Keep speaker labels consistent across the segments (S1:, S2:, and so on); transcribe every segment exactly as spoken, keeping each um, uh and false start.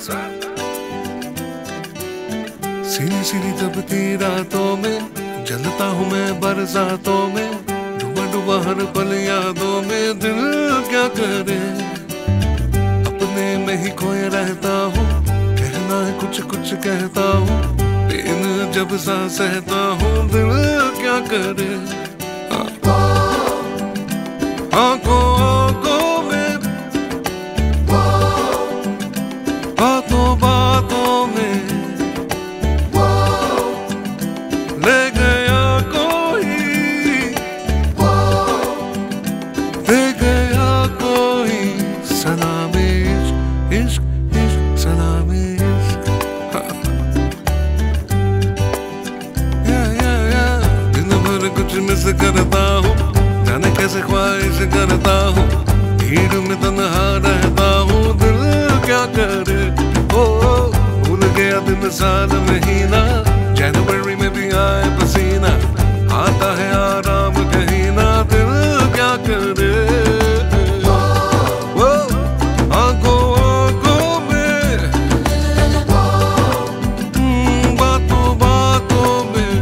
S1: सीरी सीरी दबती रातों में जलता हूँ मैं बरसातों में, डूबा डूबा हर पल यादों में। दिल क्या करे अपने में ही खोए रहता हूँ, कहना है कुछ कुछ कहता हूँ, पेन जब सा सहता हूँ। दिल क्या करे आंखों आंखों में, बातों बातों में ले गया कोई, ले गया कोई। सलाम इश्क इश्क इश्क सलाम इश्क। या या या दिन भर कुछ मिस करता हूँ, जाने कैसे ख्वाहिश करता हूँ, भीड़ में तन्हा रहता हूँ। दिल क्या करे ओ भूल गया दिन साल महीना, जनवरी में भी आए पसीना, आता है आराम कहीं ना। दिल क्या करे ओ आंखों आंखों में, बातों बातों में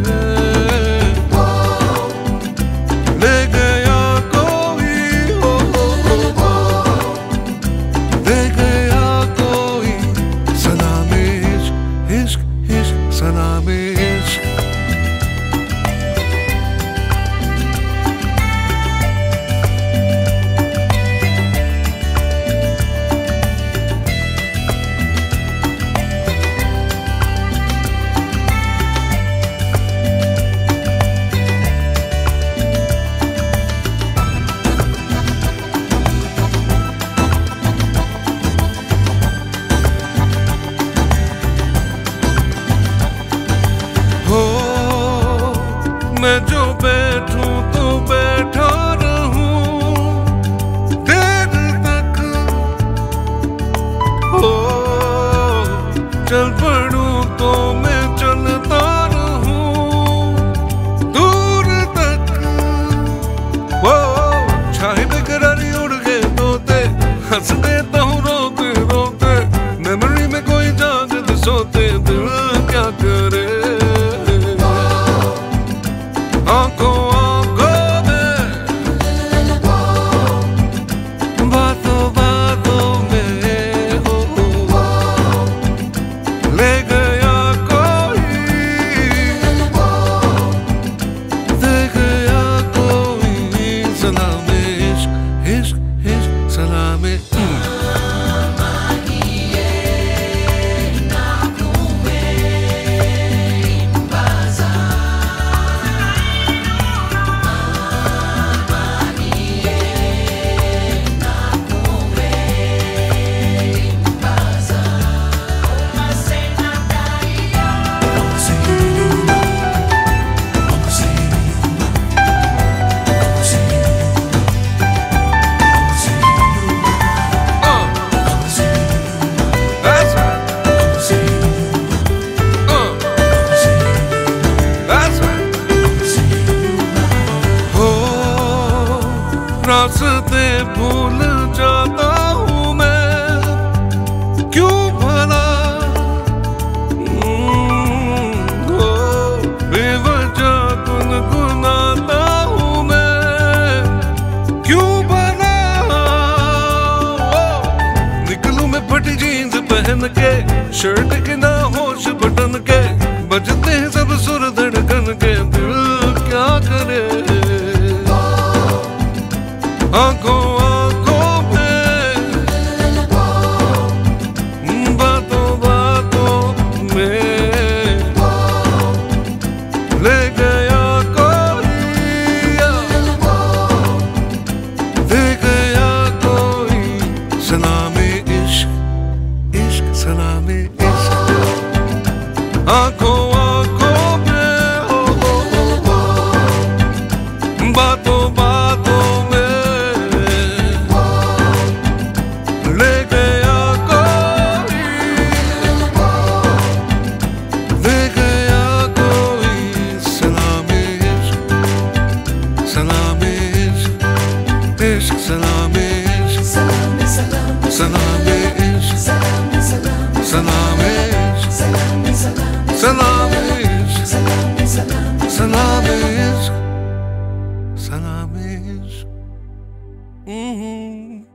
S1: ले गया कोई, ले गया कोई। सलाम इश्क इश्क इश्क सलाम इश्क। मैं जो बैठूं तो बैठा रहूं देर तक, हो चल पड़ूं तो मैं चलता रहूं दूर तक। वो छाए बेकरारी उड़ गए तोते, हंस देता हूँ रोते रोते, मेमोरी में कोई जागते सोते। दिल क्या करे आंखों आंखों में, बातों बातों में हो ले गया कोई, ले गया कोई। सलाम इश्क इश्क इश्क सलाम इश्क। रास्ते भूल जाता हूँ मैं क्यों भला, हो बेवजह गुनगुनाता हूँ मैं क्यों भला। निकलूं मैं फटी जीन्स पहन के, शर्ट के ना होश बटन के, बजते हैं सब सुर धड़कन के। दिल क्या करे आंखों आंखों में, बातों बातों में ले गया कोई, ले गया कोई। सलाम इश्क इश्क सलाम इश्क। आंखों आंखों में हो बातों बातों में सलाम इश्क सलाम सलाम सलाम इश्क सलाम सलाम सलाम इश्क, सलाम इश्क, सलाम इश्क, सलाम इश्क।